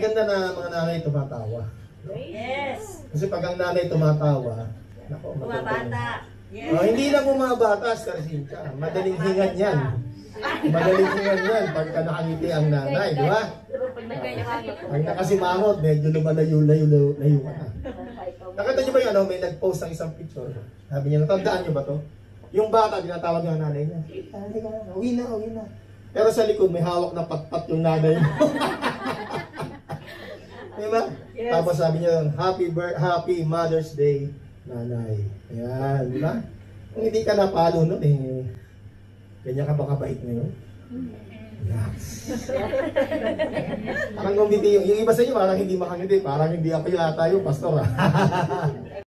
Ganda na mga nanay tumatawa. Yes. Kasi pag ang nanay tumatawa, nako, Bumabata. Yes. hindi lang bumabata, Scarcita. Madaling hingan yan. Madaling hingan yan pagka nakangiti ang nanay, di ba? Pag nakasimangot, medyo lumalayo-layo ka na. Nakita niyo ba yun, may nag-post ng isang picture. Sabi niya, natandaan niyo ba to? Yung bata, tinatawag yung nanay niya. Uwi na. Pero sa likod, may hawak na patpat yung nanay mo. Diba? Yes. Tapos sabi niya, Happy Mother's Day, nanay. Ayan, diba? Kung hindi ka napalo nun, ganyan ka ba kabait ngayon? Relax. Parang kung hindi, yung iba sa inyo, parang hindi makangiti. Parang hindi ako yata yung pastor.